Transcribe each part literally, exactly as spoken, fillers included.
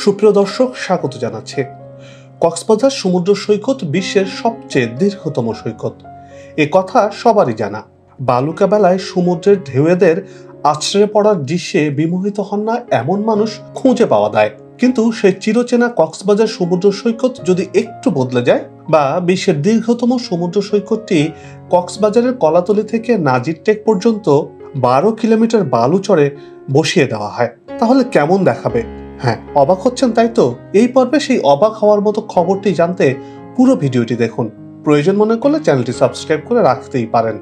সুপ্রিয় দর্শক, স্বাগত জানাচ্ছি। কক্সবাজার সমুদ্র সৈকত বিশ্বের সবচেয়ে দীর্ঘতম সৈকত, এ কথা সবারই জানা। বালুকা বেলায় সমুদ্রের ঢেউয়েদের আছড়ে পড়ার দৃশ্যে বিমোহিত হন না এমন মানুষ খুঁজে পাওয়া যায়। কিন্তু সেই চিরচেনা কক্সবাজার সমুদ্র সৈকত যদি একটু বদলে যায়, বা বিশ্বের দীর্ঘতম সমুদ্র সৈকতটি কক্সবাজারের কলাতলি থেকে নাজির টেক পর্যন্ত বারো কিলোমিটার বালু চড়ে বসিয়ে দেওয়া হয়, তাহলে কেমন দেখাবে? হ্যাঁ, অবাক হচ্ছেন তাই তো? এই পর্বে সেই অবাক হওয়ার মতো খবরটি জানতে পুরো ভিডিওটি দেখুন। প্রয়োজন মনে করলে চ্যানেলটি সাবস্ক্রাইব করে রাখতেই পারেন।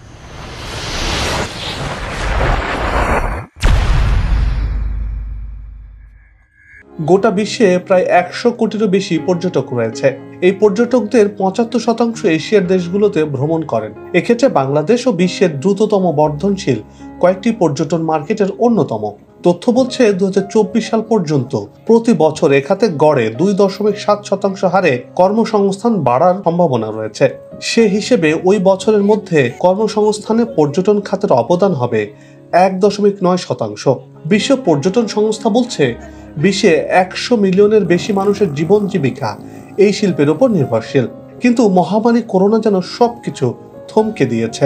গোটা বিশ্বে প্রায় একশো কোটিরও বেশি পর্যটক রয়েছে। এই পর্যটকদের পঁচাত্তর শতাংশ এশিয়ার দেশগুলোতে ভ্রমণ করেন। এক্ষেত্রে বাংলাদেশ ও বিশ্বের দ্রুততম বর্ধনশীল কয়েকটি পর্যটন মার্কেটের অন্যতম। তথ্য বলছে দু হাজার চব্বিশ সাল পর্যন্ত প্রতি বছর এ খাতে গড়ে দুই দশমিক সাত শতাংশ হারে কর্মসংস্থান বাড়ার সম্ভাবনা রয়েছে। সে হিসেবে ওই বছরের মধ্যে কর্মসংস্থানে পর্যটন খাতের অবদান হবে এক দশমিক নয় শতাংশ। বিশ্ব পর্যটন সংস্থা বলছে বিশ্বে একশো মিলিয়নের বেশি মানুষের জীবন জীবিকা এই শিল্পের উপর নির্ভরশীল। কিন্তু মহামারী করোনা যেন সবকিছু থমকে দিয়েছে।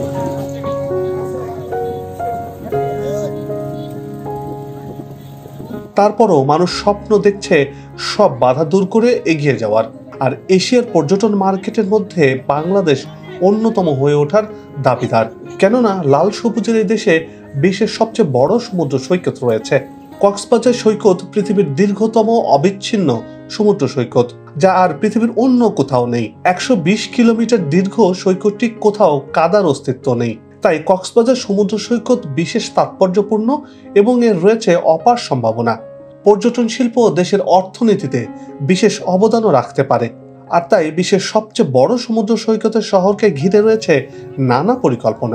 তারপরও মানুষ স্বপ্ন দেখছে সব বাধা দূর করে এগিয়ে যাওয়ার। আর এশিয়ার পর্যটন মার্কেটের মধ্যে বাংলাদেশ অন্যতম হয়ে ওঠার দাবিদার। কেননা লাল সবুজের এই দেশে বিশ্বের সবচেয়ে বড় সমুদ্র সৈকত রয়েছে। কক্সবাজার সৈকত পৃথিবীর দীর্ঘতম অবিচ্ছিন্ন সমুদ্র সৈকত, যা আর পৃথিবীর অন্য কোথাও নেই। একশো বিশ কিলোমিটার দীর্ঘ সৈকতটি কোথাও কাদার অস্তিত্ব নেই। তাই কক্সবাজার সমুদ্র সৈকত বিশেষ তাৎপর্যপূর্ণ এবং এর রয়েছে অপার সম্ভাবনা। পর্যটন শিল্প দেশের অর্থনীতিতে বিশেষ অবদানও রাখতে পারে। আর তাই বিশ্বের সবচেয়ে বড় সমুদ্র সৈকতের শহরকে ঘিরে রয়েছে নানা পরিকল্পনা।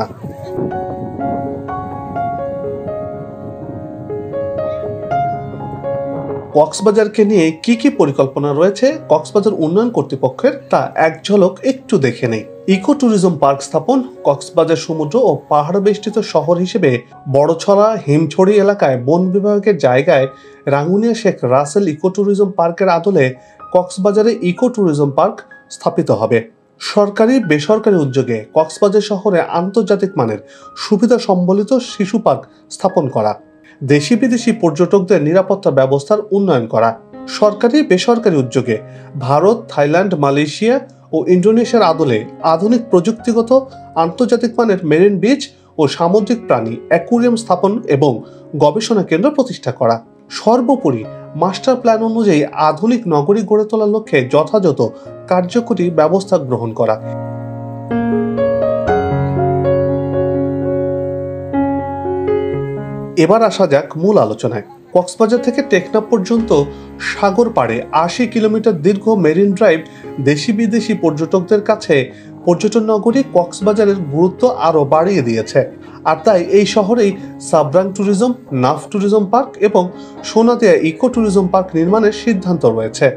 কক্সবাজারকে নিয়ে কি কি পরিকল্পনা রয়েছে কক্সবাজার উন্নয়ন কর্তৃপক্ষের, তা এক ঝলক একটু দেখে নেই। ইকো ট্যুরিজম পার্ক স্থাপন। কক্সবাজার সমুদ্র ও পাহাড় বেষ্টিত শহর হিসেবে বড়ছড়া হিমছড়ি এলাকায় বন বিভাগের জায়গায় রাঙ্গুনিয়া শেখ রাসেল ইকো ট্যুরিজম পার্কের আদলে কক্সবাজারে ইকো ট্যুরিজম পার্ক স্থাপিত হবে। সরকারি বেসরকারি উদ্যোগে কক্সবাজার শহরে আন্তর্জাতিক মানের সুবিধা সম্বলিত শিশু পার্ক স্থাপন করা। দেশি বিদেশি পর্যটকদের নিরাপত্তা ব্যবস্থার উন্নয়ন করা। সরকারি বেসরকারি উদ্যোগে ভারত, থাইল্যান্ড, মালয়েশিয়া ও ইন্দোনেশিয়ার আদলে আধুনিক প্রযুক্তিগত আন্তর্জাতিক মানের মেরিন বিচ ও সামুদ্রিক প্রাণী অ্যাকুরিয়াম স্থাপন এবং গবেষণা কেন্দ্র প্রতিষ্ঠা করা। সর্বোপরি মাস্টার প্ল্যান অনুযায়ী আধুনিক নগরী গড়ে তোলার লক্ষ্যে যথাযথ কার্যকরী ব্যবস্থা গ্রহণ করা। এবার আসা যাক মূল আলোচনায়। কক্সবাজার থেকে টেকনাফ পর্যন্ত সাগর পাড়ে আশি কিলোমিটার দীর্ঘ মেরিন ড্রাইভ দেশি বিদেশি পর্যটকদের কাছে পর্যটন নগরী কক্সবাজারের গুরুত্ব আরও বাড়িয়ে দিয়েছে। আর তাই এই শহরেই Sabrang tourism, Naf tourism park এবং সোনাদিয়া ইকো ট্যুরিজম পার্ক নির্মাণের সিদ্ধান্ত রয়েছে।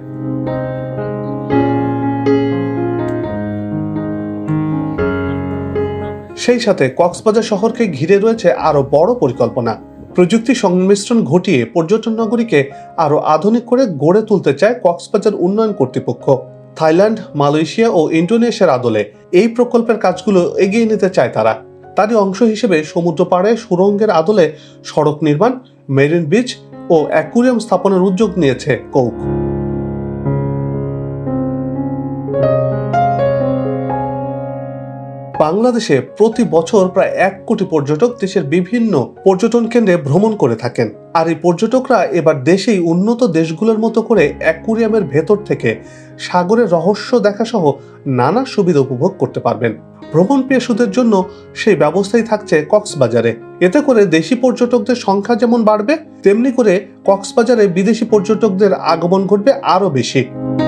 সেই সাথে কক্সবাজার শহরকে ঘিরে রয়েছে আরো বড় পরিকল্পনা। প্রযুক্তি সংমিশ্রণ ঘটিয়ে পর্যটন নগরীকে আরো আধুনিক করে গড়ে তুলতে চায় কক্সবাজার উন্নয়ন কর্তৃপক্ষ। থাইল্যান্ড, মালয়েশিয়া ও ইন্দোনেশিয়ার আদলে এই প্রকল্পের কাজগুলো এগিয়ে নিতে চায় তারা। তারই অংশ হিসেবে সমুদ্র পাড়ে সুড়ঙ্গের আদলে সড়ক নির্মাণ, মেরিন বিচ ও অ্যাকুরিয়াম স্থাপনের উদ্যোগ নিয়েছে কৌক। বাংলাদেশে প্রতি বছর প্রায় এক কোটি পর্যটক দেশের বিভিন্ন পর্যটন কেন্দ্রে ভ্রমণ করে থাকেন। আর এই পর্যটকরা এবার দেশেই উন্নত দেশগুলোর মতো করে অ্যাকুরিয়ামের ভেতর থেকে সাগরের রহস্য দেখা সহ নানা সুবিধা উপভোগ করতে পারবেন। ভ্রমণ পিপাসুদের জন্য সেই ব্যবস্থাই থাকছে কক্সবাজারে। এতে করে দেশি পর্যটকদের সংখ্যা যেমন বাড়বে, তেমনি করে কক্সবাজারে বিদেশি পর্যটকদের আগমন ঘটবে আরো বেশি।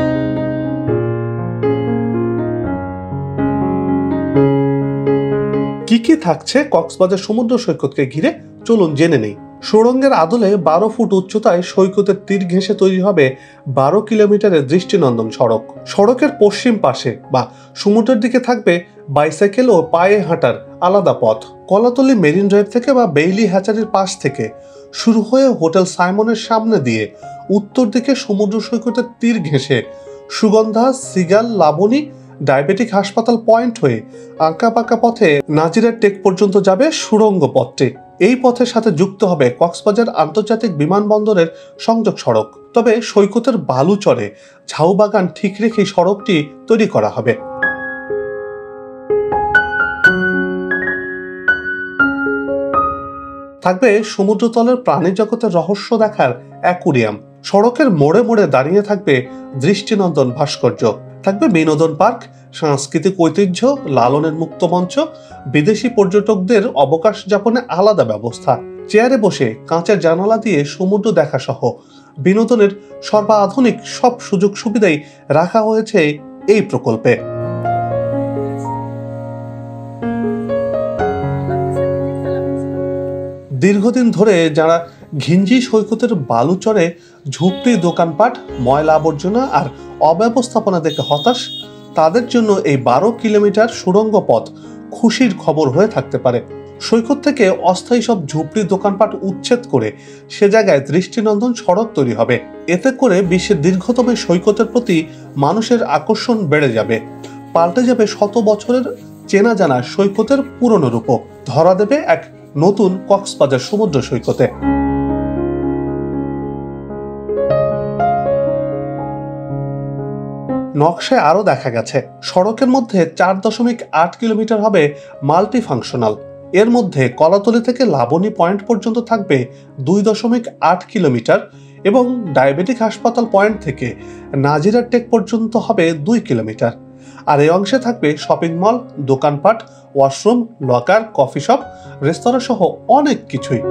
কি কি থাকছে কক্সবাজার সমুদ্র সৈকতকে ঘিরে, চলুন জেনে নেই। সুড়ঙ্গের আদলে বারো ফুট উচ্চতায় সৈকতের তীর ঘেঁষে তৈরি হবে বারো কিলোমিটারের দৃষ্টিনন্দন সড়ক। সড়কের পশ্চিম পাশে বা সমুদ্রের দিকে থাকবে বাইসাইকেল ও পায়ে হাঁটার আলাদা পথ। কলাতলী মেরিন ড্রাইভ থেকে বা বেইলি হ্যাচারির পাশ থেকে শুরু হয়ে হোটেল সাইমনের সামনে দিয়ে উত্তর দিকে সমুদ্র সৈকতের তীর ঘেঁষে সুগন্ধা, সিগাল, লাবণী, ডায়াবেটিক হাসপাতাল পয়েন্ট হয়ে আঁকা পাকা পথে নাজিরার টেক পর্যন্ত যাবে সুড়ঙ্গ পথটি। এই পথের সাথে যুক্ত হবে কক্সবাজার আন্তর্জাতিক বিমানবন্দরের সংযোগ সড়ক। তবে সৈকতের বালুচরে ঝাউবাগান ঠিক রেখেই সড়কটি তৈরি করা হবে। থাকবে সমুদ্রতলের প্রাণী জগতের রহস্য দেখার অ্যাকুরিয়াম। সড়কের মোড়ে মোড়ে দাঁড়িয়ে থাকবে দৃষ্টিনন্দন ভাস্কর্য। থাকবে বিনোদন পার্ক, সাংস্কৃতিক ঐতিহ্য, লালনের মুক্ত মঞ্চ, বিদেশি পর্যটকদের অবকাশ যাপনে আলাদা ব্যবস্থা। চেয়ারে বসে কাঁচের জানালা দিয়ে সমুদ্র দেখা সহ বিনোদনের সর্বাধুনিক সব সুযোগ সুবিধাই রাখা হয়েছে এই প্রকল্পে। দীর্ঘদিন ধরে যারা ঘিঞ্জি সৈকতের বালুচরে ঝুপড়ি, দোকানপাট, ময়লা আবর্জনা আর অব্যবস্থাপনা দেখে হতাশ, তাদের জন্য এই বারো কিলোমিটার সুড়ঙ্গ পথ খুশির খবর হয়ে থাকতে পারে। সৈকত থেকে অস্থায়ী সব ঝুপড়ি, দোকানপাট উচ্ছেদ করে সে জায়গায় দৃষ্টিনন্দন সড়ক তৈরি হবে। এতে করে বিশ্বের দীর্ঘতম সৈকতের প্রতি মানুষের আকর্ষণ বেড়ে যাবে। পাল্টে যাবে শত বছরের চেনা জানা সৈকতের পুরনো রূপক। ধরা দেবে এক নতুন কক্সবাজার সমুদ্র সৈকতে। নকশায় আরো দেখা গেছে সড়কের মধ্যে চার দশমিক আট কিলোমিটার হবে মাল্টি ফাংশনাল। এর মধ্যে কলাতলী থেকে লাবণী পয়েন্ট পর্যন্ত থাকবে দুই দশমিক আট কিলোমিটার এবং ডায়াবেটিক হাসপাতাল পয়েন্ট থেকে নাজিরার টেক পর্যন্ত হবে দুই কিলোমিটার। আর এই অংশে থাকবে শপিং মল, দোকানপাট, ওয়াশরুম, লকার, কফি শপ, রেস্তোরাঁ সহ অনেক কিছুই।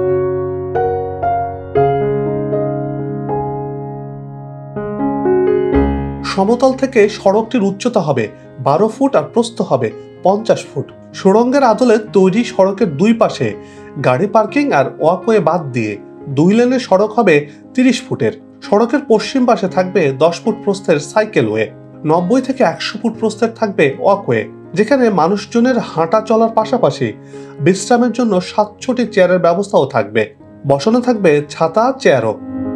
সমতল থেকে সড়কটির উচ্চতা হবে বারো ফুট আর প্রস্থ হবে পঞ্চাশ ফুট। সুড়ঙ্গের আদলে তৈরি সড়কের দুই পাশে গাড়ি পার্কিং আর ওয়াকওয়ে বাদ দিয়ে দুই লেনের সড়ক হবে তিরিশ ফুটের। সড়কের পশ্চিম পাশে থাকবে দশ ফুট প্রস্থের সাইকেলওয়ে। নব্বই থেকে একশো ফুট প্রস্থের থাকবে ওয়াকওয়ে, যেখানে মানুষজনের হাঁটা চলার পাশাপাশি বিশ্রামের জন্য সাতশোটি চেয়ারের ব্যবস্থাও থাকবে। বসানো থাকবে ছাতা, চেয়ারও।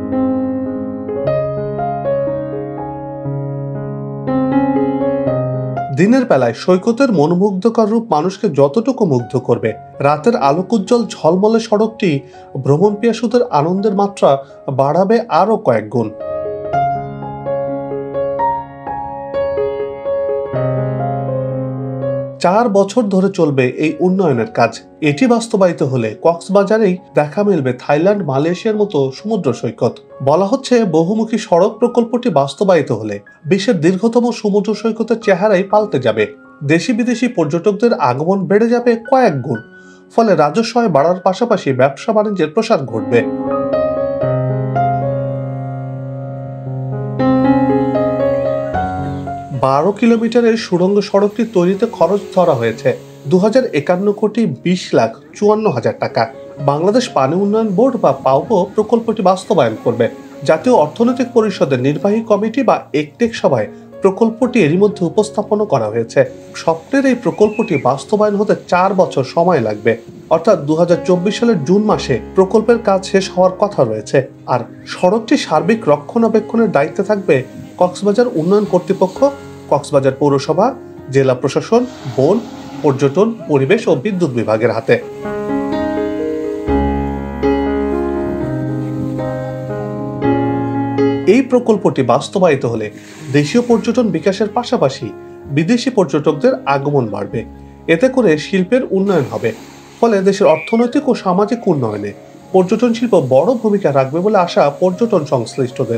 দিনের বেলায় সৈকতের মনোমুগ্ধকর রূপ মানুষকে যতটুকু মুগ্ধ করবে, রাতের আলোকোজ্জ্বল ঝলমলে সড়কটি ভ্রমণ পিয়াসুদের আনন্দের মাত্রা বাড়াবে আরো কয়েক গুণ। চার বছর ধরে চলবে এই উন্নয়নের কাজ। এটি বাস্তবায়িত হলে কক্সবাজারেই দেখা মিলবে থাইল্যান্ড, মালয়েশিয়ার মতো সমুদ্র সৈকত। বলা হচ্ছে বহুমুখী সড়ক প্রকল্পটি বাস্তবায়িত হলে বিশ্বের দীর্ঘতম সমুদ্র সৈকতের চেহারাই পাল্টে যাবে। দেশি বিদেশি পর্যটকদের আগমন বেড়ে যাবে কয়েক গুণ। ফলে রাজস্ব আয় বাড়ার পাশাপাশি ব্যবসা বাণিজ্যের প্রসার ঘটবে। বারো কিলোমিটারের সুড়ঙ্গ সড়কটি তৈরিতে খরচ ধরা হয়েছে দু হাজার একান্ন কোটি বিশ লাখ চুয়ান্ন হাজার টাকা। বাংলাদেশ পানি উন্নয়ন বোর্ড বা পাউবো প্রকল্পটি বাস্তবায়ন করবে। জাতীয় অর্থনৈতিক পরিষদের নির্বাহী কমিটি বা একটেক সভায় প্রকল্পটি এরই মধ্যে উপস্থাপন করা হয়েছে। স্বপ্নের এই প্রকল্পটি বাস্তবায়ন হতে চার বছর সময় লাগবে, অর্থাৎ দু হাজার চব্বিশ সালের জুন মাসে প্রকল্পের কাজ শেষ হওয়ার কথা রয়েছে। আর সড়কটি সার্বিক রক্ষণাবেক্ষণের দায়িত্বে থাকবে কক্সবাজার উন্নয়ন কর্তৃপক্ষ, কক্সবাজার পৌরসভা, জেলা প্রশাসন, বন, পর্যটন, পরিবেশ ও বিদ্যুৎ বিভাগের হাতে। এই প্রকল্পটি বাস্তবায়িত হলে দেশীয় পর্যটন বিকাশের পাশাপাশি বিদেশি পর্যটকদের আগমন বাড়বে। এতে করে শিল্পের উন্নয়ন হবে। ফলে দেশের অর্থনৈতিক ও সামাজিক উন্নয়নে পর্যটন শিল্প বড় ভূমিকা রাখবে বলে আশা পর্যটন সংশ্লিষ্টদের।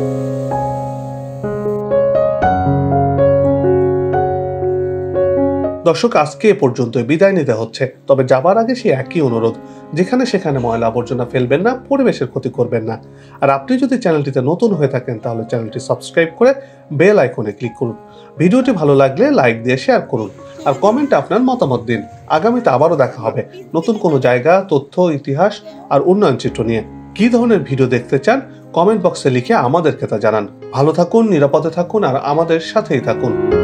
দর্শক, আজকে এ পর্যন্ত বিদায় নিতে হচ্ছে। তবে যাবার আগে সেই একই অনুরোধ, যেখানে সেখানে ময়লা আবর্জনা ফেলবেন না, পরিবেশের ক্ষতি করবেন না। আর আপনি যদি চ্যানেলটিতে নতুন হয়ে থাকেন তাহলে চ্যানেলটি সাবস্ক্রাইব করে বেল আইকনে ক্লিক করুন। ভিডিওটি ভালো লাগলে লাইক দিয়ে শেয়ার করুন আর কমেন্টে আপনার মতামত দিন। আগামীতে আবারও দেখা হবে নতুন কোনো জায়গা, তথ্য, ইতিহাস আর উন্নয়ন চিত্র নিয়ে। কি ধরনের ভিডিও দেখতে চান কমেন্ট বক্সে লিখে আমাদেরকে তা জানান। ভালো থাকুন, নিরাপদে থাকুন আর আমাদের সাথেই থাকুন।